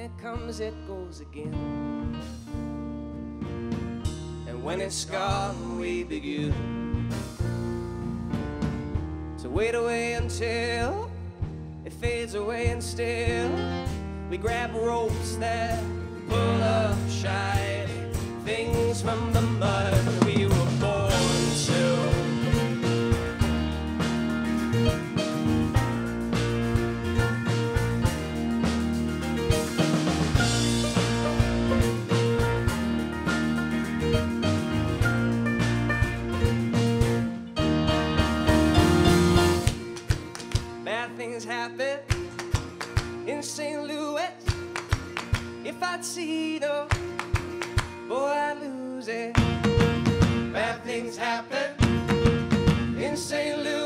it comes, it goes again. And when it's gone, we begin to wait away until it fades away, and still we grab ropes that pull up shiny things from the mud we were born to. Bad things happen in St. Louis. If I'd see them, boy, I'd lose it. Bad things happen in St. Louis.